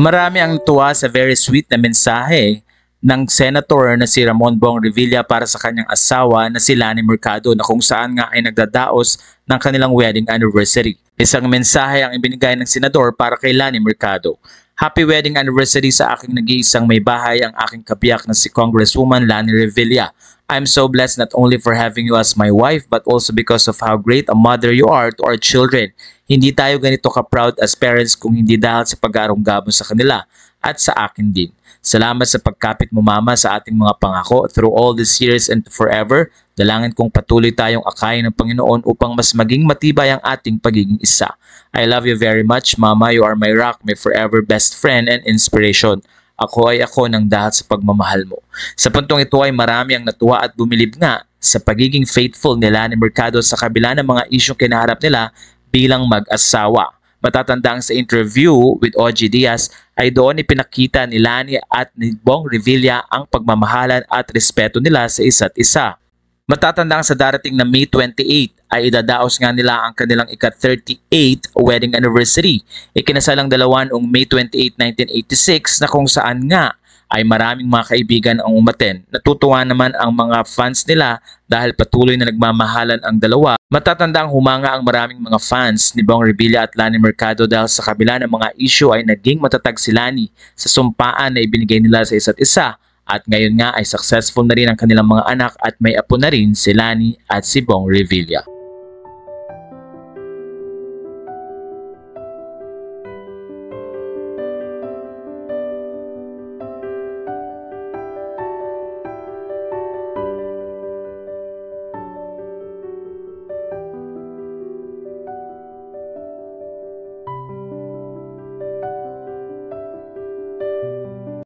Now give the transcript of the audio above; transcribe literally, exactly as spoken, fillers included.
Marami ang tuwa sa very sweet na mensahe ng Senator na si Ramon Bong Revilla para sa kanyang asawa na si Lani Mercado, na kung saan nga ay nagdadaos ng kanilang wedding anniversary. Isang mensahe ang ibinigay ng senador para kay Lani Mercado. Happy wedding anniversary sa aking nag-iisang may bahay, ang aking kabiyak na si Congresswoman Lani Revilla. I'm so blessed not only for having you as my wife but also because of how great a mother you are to our children. Hindi tayo ganito ka-proud as parents kung hindi dahil sa pag-aarunggabon sa kanila at sa akin din. Salamat sa pagkapit mo, Mama, sa ating mga pangako through all these years and forever. Dalangin kong patuloy tayong akayin ng Panginoon upang mas maging matibay ang ating pagiging isa. I love you very much, Mama. You are my rock, my forever best friend and inspiration. Ako ay ako ng dahil sa pagmamahal mo. Sa puntong ito ay marami ang natuwa at bumilib nga sa pagiging faithful ni Lani Mercado sa kabila ng mga isyong kinaharap nila bilang mag-asawa. Matatandang sa interview with O G Diaz ay doon ipinakita ni Lani at ni Bong Revilla ang pagmamahalan at respeto nila sa isa't isa. Matatandang sa darating na May twenty-eight ay idadaos nga nila ang kanilang ika-thirty-eighth wedding anniversary. Ikinasal ang dalawa noong May twenty-eighth, nineteen eighty-six na kung saan nga ay maraming mga kaibigan ang umaten. Natutuwa naman ang mga fans nila dahil patuloy na nagmamahalan ang dalawa. Matatandang humanga ang maraming mga fans ni Bong Revilla at Lani Mercado dahil sa kabila ng mga issue ay naging matatag si Lani sa sumpaan na ibinigay nila sa isa't isa. At ngayon nga ay successful na rin ang kanilang mga anak at may apo na rin si Lani at si Bong Revilla.